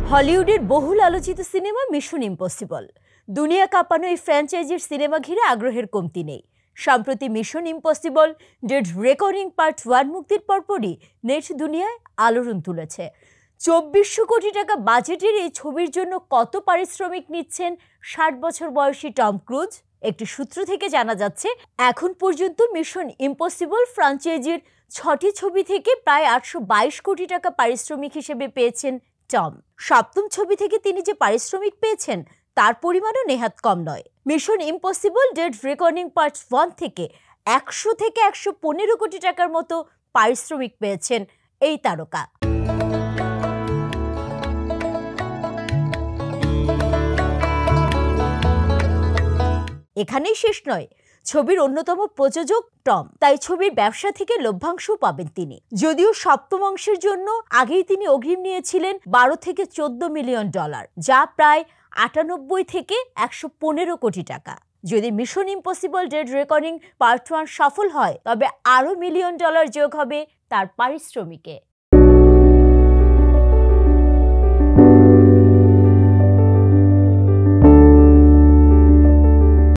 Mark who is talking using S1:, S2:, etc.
S1: হলিউডের বহুল আলোচিত সিনেমা মিশন ইম্পসিবল। দুনিয়া কাঁপানো এই ফ্র্যাঞ্চাইজির সিনেমা ঘিরে আগ্রহের কমতি নেই। সম্প্রতি মিশন ইম্পসিবল ডেড রেকর্ডিং পার্ট 1 মুক্তির পরপরই নেট দুনিয়ায় আলোড়ন তুলেছে। 2400 কোটি টাকা বাজেটের এই ছবির জন্য কত পারিশ্রমিক নিচ্ছেন 60 বছর বয়সী টম ক্রুজ? একটি সূত্র থেকে জানা যাচ্ছে, এখন পর্যন্ত মিশন ইম্পসিবল ফ্র্যাঞ্চাইজির 6টি ছবি থেকে প্রায় 822 কোটি টাকা পারিশ্রমিক হিসেবে পেয়েছেন টম। সপ্তম ছবি থেকে তিনি যে পারিশ্রমিক পেয়েছেন তার পরিমাণও নেহাত কম নয়। মিশন ইম্পসিবল ডেড রেকর্ডিং পার্ট 1 থেকে 100 থেকে 115 কোটি টাকার মতো পারিশ্রমিক পেয়েছেন এই তারকা। এখানেই শেষ নয়, ছবির অন্যতম প্রযোজক টম, তাই ছবির ব্যবসা থেকে লভ্যাংশ পাবেন তিনি। যদিও সপ্তম অংশের জন্য আগেই তিনি অগ্রিম নিয়েছিলেন 12 থেকে 14 মিলিয়ন ডলার, যা প্রায় 98 থেকে 115 কোটি টাকা। যদি মিশন ইম্পসিবল ডেড রেকর্ডিং পার্ট 1 সফল হয়, তবে আরও $1 মিলিয়ন যোগ হবে তার পারিশ্রমিকে।